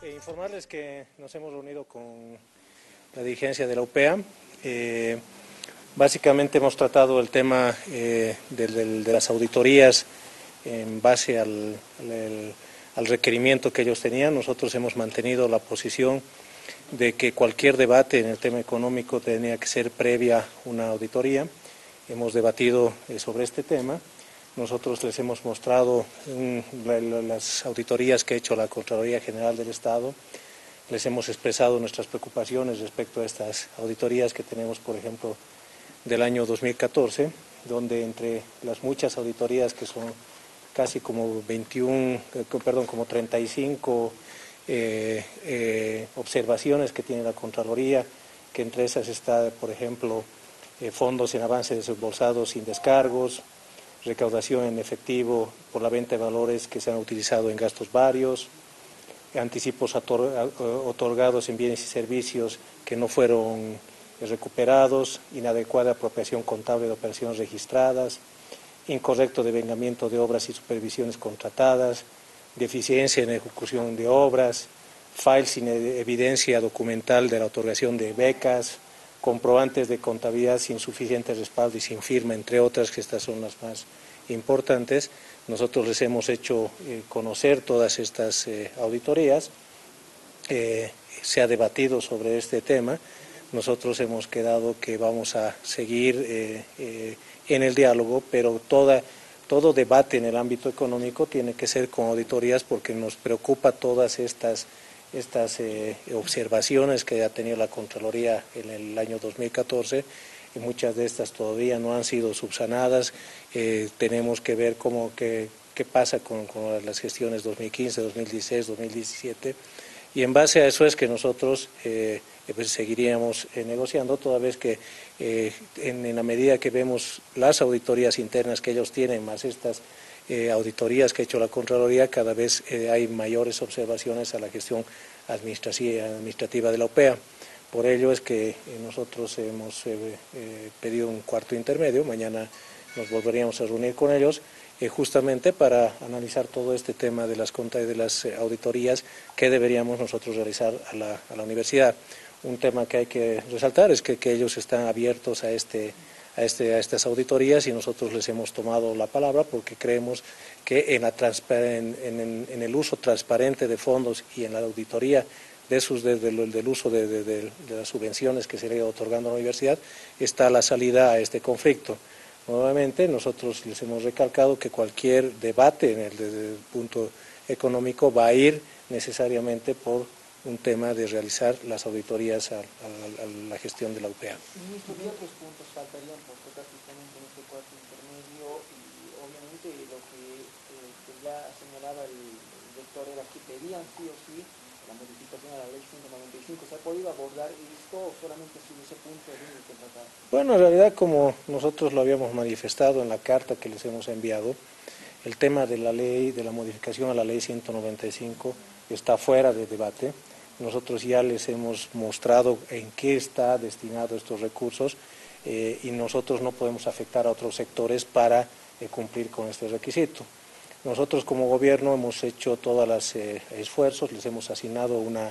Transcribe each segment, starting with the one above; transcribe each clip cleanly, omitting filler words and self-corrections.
Informarles que nos hemos reunido con la dirigencia de la UPEA. Básicamente hemos tratado el tema de las auditorías en base al requerimiento que ellos tenían. Nosotros hemos mantenido la posición de que cualquier debate en el tema económico tenía que ser previa una auditoría. Hemos debatido sobre este tema. Nosotros les hemos mostrado las auditorías que ha hecho la Contraloría General del Estado. Les hemos expresado nuestras preocupaciones respecto a estas auditorías que tenemos, por ejemplo, del año 2014, donde entre las muchas auditorías que son casi como 35 observaciones que tiene la Contraloría, que entre esas está, por ejemplo, fondos en avance desembolsados sin descargos, recaudación en efectivo por la venta de valores que se han utilizado en gastos varios, anticipos otorgados en bienes y servicios que no fueron recuperados, inadecuada apropiación contable de operaciones registradas, incorrecto devengamiento de obras y supervisiones contratadas, deficiencia en ejecución de obras, files sin evidencia documental de la otorgación de becas, comprobantes de contabilidad sin suficiente respaldo y sin firma, entre otras, que estas son las más importantes. Nosotros les hemos hecho conocer todas estas auditorías, se ha debatido sobre este tema. Nosotros hemos quedado que vamos a seguir en el diálogo, pero todo debate en el ámbito económico tiene que ser con auditorías, porque nos preocupa todas estas observaciones que ha tenido la Contraloría en el año 2014, y muchas de estas todavía no han sido subsanadas. Tenemos que ver qué pasa con las gestiones 2015, 2016, 2017, y en base a eso es que nosotros pues seguiríamos negociando, toda vez que en la medida que vemos las auditorías internas que ellos tienen, más estas auditorías que ha hecho la Contraloría, cada vez hay mayores observaciones a la gestión administrativa de la UPEA. Por ello es que nosotros hemos pedido un cuarto intermedio. Mañana nos volveríamos a reunir con ellos justamente para analizar todo este tema de las auditorías que deberíamos nosotros realizar a la universidad. Un tema que hay que resaltar es que ellos están abiertos a estas auditorías, y nosotros les hemos tomado la palabra porque creemos que en el uso transparente de fondos y en la auditoría del uso de las subvenciones que se le otorgando a la universidad está la salida a este conflicto. Nuevamente, nosotros les hemos recalcado que cualquier debate desde el punto económico va a ir necesariamente por un tema de realizar las auditorías a la gestión de la UPEA. Ministro, ¿qué otros puntos faltarían por tocar justamente en este cuarto intermedio? Y obviamente lo que ya señalaba el rector era que pedían sí o sí la modificación a la ley 195. ¿Se ha podido abordar esto o solamente si ese punto es el que tratar? Bueno, en realidad, como nosotros lo habíamos manifestado en la carta que les hemos enviado, el tema de la ley, de la modificación a la ley 195 está fuera de debate. Nosotros ya les hemos mostrado en qué está destinado estos recursos, y nosotros no podemos afectar a otros sectores para cumplir con este requisito. Nosotros como gobierno hemos hecho todos los esfuerzos, les hemos asignado una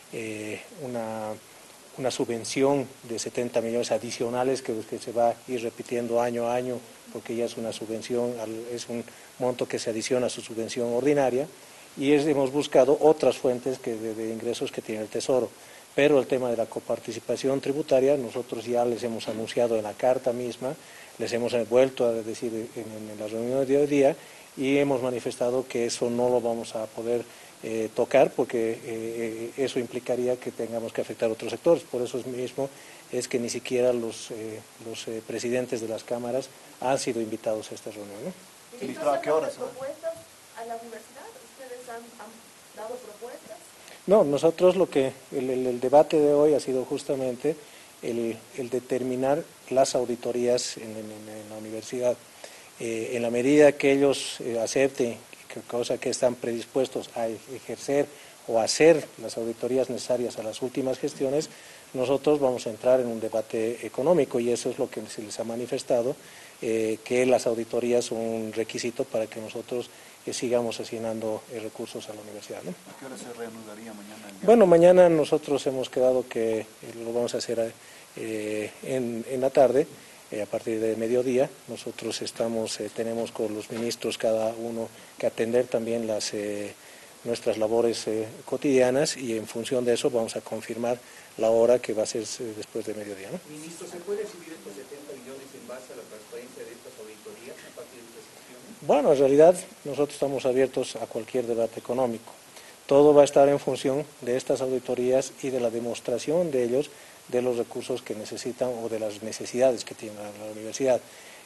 subvención de 70 millones adicionales que se va a ir repitiendo año a año, porque ya es una subvención, es un monto que se adiciona a su subvención ordinaria, y hemos buscado otras fuentes de ingresos que tiene el Tesoro. Pero el tema de la coparticipación tributaria, nosotros ya les hemos anunciado en la carta misma, les hemos vuelto a decir en la reunión de hoy día, y hemos manifestado que eso no lo vamos a poder tocar, porque eso implicaría que tengamos que afectar a otros sectores. Por eso mismo es que ni siquiera los presidentes de las cámaras han sido invitados a esta reunión, ¿no? Ministro, ¿a qué horas? ¿Propuestas a la universidad? ¿Ustedes han dado propuestas? No, nosotros el debate de hoy ha sido justamente el determinar las auditorías en la universidad. En la medida que ellos acepten, cosa que están predispuestos a ejercer o hacer las auditorías necesarias a las últimas gestiones, nosotros vamos a entrar en un debate económico, y eso es lo que se les ha manifestado, que las auditorías son un requisito para que nosotros sigamos asignando recursos a la universidad, ¿no? ¿A qué hora se reanudaría mañana? Bueno, mañana nosotros hemos quedado que lo vamos a hacer en la tarde, a partir de mediodía. Nosotros tenemos con los ministros cada uno que atender también nuestras labores cotidianas, y en función de eso vamos a confirmar la hora que va a ser después de mediodía, ¿no? Ministro, ¿se puede recibir estos 70 millones en base a la transparencia de estas auditorías a partir de estas sesiones? Bueno, en realidad nosotros estamos abiertos a cualquier debate económico. Todo va a estar en función de estas auditorías y de la demostración de ellos de los recursos que necesitan o de las necesidades que tiene la universidad.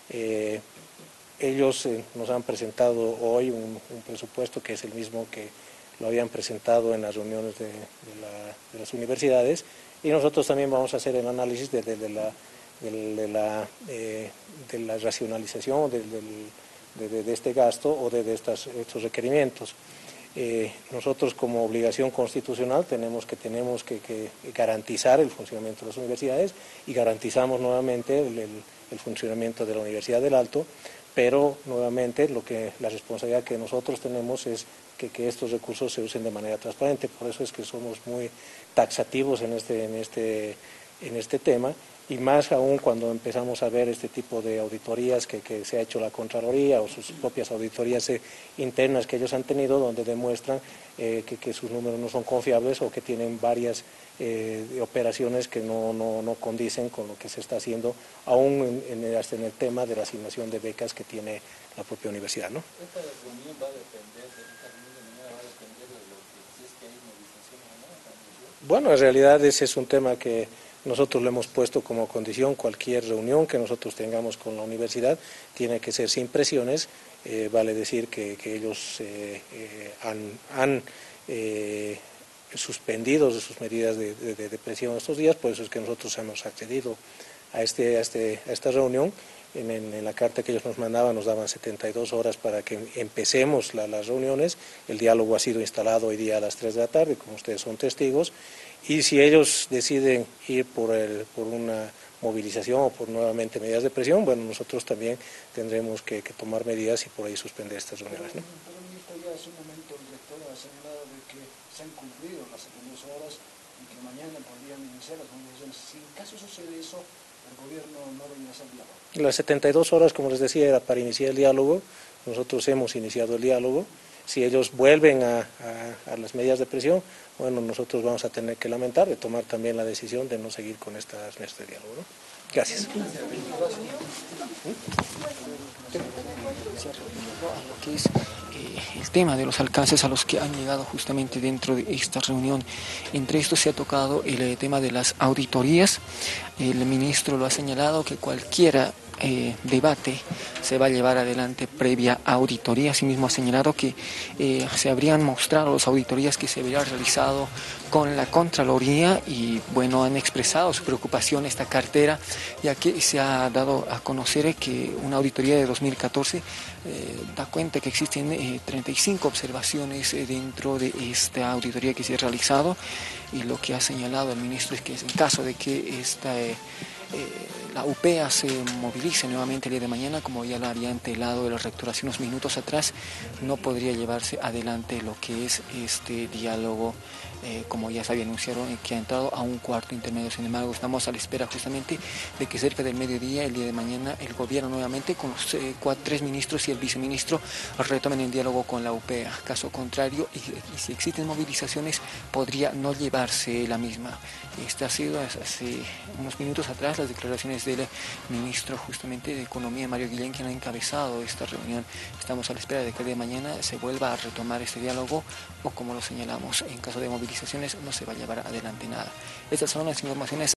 Ellos nos han presentado hoy un presupuesto que es el mismo que lo habían presentado en las reuniones de las universidades, y nosotros también vamos a hacer el análisis de la racionalización de este gasto o de estos requerimientos. Nosotros como obligación constitucional tenemos que garantizar el funcionamiento de las universidades, y garantizamos nuevamente el funcionamiento de la Universidad del Alto, pero nuevamente la responsabilidad que nosotros tenemos es que estos recursos se usen de manera transparente. Por eso es que somos muy taxativos en este tema, y más aún cuando empezamos a ver este tipo de auditorías que se ha hecho la Contraloría, o sus propias auditorías internas que ellos han tenido, donde demuestran que sus números no son confiables, o que tienen varias operaciones que no condicen con lo que se está haciendo, aún hasta en el tema de la asignación de becas que tiene la propia universidad, ¿no? ¿Esta reunión va a depender de lo que si es que hay movilización o no? Bueno, en realidad ese es un tema que nosotros le hemos puesto como condición. Cualquier reunión que nosotros tengamos con la universidad tiene que ser sin presiones. Vale decir que ellos han suspendido sus medidas de presión estos días, por eso es que nosotros hemos accedido a esta reunión. En la carta que ellos nos mandaban nos daban 72 horas para que empecemos las reuniones. El diálogo ha sido instalado hoy día a las 3 de la tarde, como ustedes son testigos, y si ellos deciden ir por una movilización o por nuevamente medidas de presión, bueno, nosotros también tendremos que tomar medidas y por ahí suspender estas reuniones, ¿no? Pero ministro, ya hace un momento el rector ha señalado de que se han cumplido las 72 horas y que mañana podrían iniciar las movilizaciones. Si en caso sucede eso, el gobierno no va a iniciar el diálogo. Las 72 horas, como les decía, era para iniciar el diálogo. Nosotros hemos iniciado el diálogo. Si ellos vuelven a las medidas de presión, bueno, nosotros vamos a tener que lamentar de tomar también la decisión de no seguir con estas mesas de diálogo, ¿no? Gracias. Lo que es el tema de los alcances a los que han llegado justamente dentro de esta reunión. Entre estos se ha tocado el tema de las auditorías. El ministro lo ha señalado que cualquier debate se va a llevar adelante previa auditoría. Asimismo ha señalado que se habrían mostrado las auditorías que se habrían realizado con la Contraloría, y bueno, han expresado su preocupación esta cartera, ya que se ha dado a conocer que una auditoría de 2014 da cuenta que existen 35 observaciones dentro de esta auditoría que se ha realizado, y lo que ha señalado el ministro es que en caso de que la UPEA se movilice nuevamente el día de mañana, como ya lo había antelado el rector hace unos minutos atrás, no podría llevarse adelante lo que es este diálogo, como ya se había anunciado, que ha entrado a un cuarto intermedio. Sin embargo, estamos a la espera justamente de que cerca del mediodía, el día de mañana, el gobierno nuevamente con los 3 ministros y el viceministro retomen el diálogo con la UPEA. Caso contrario, y si existen movilizaciones, podría no llevarse la misma. Este ha sido hace unos minutos atrás las declaraciones del ministro justamente de Economía, Mario Guillén, quien ha encabezado esta reunión. Estamos a la espera de que el día de mañana se vuelva a retomar este diálogo, o como lo señalamos, en caso de movilizaciones no se va a llevar adelante nada. Estas son las informaciones.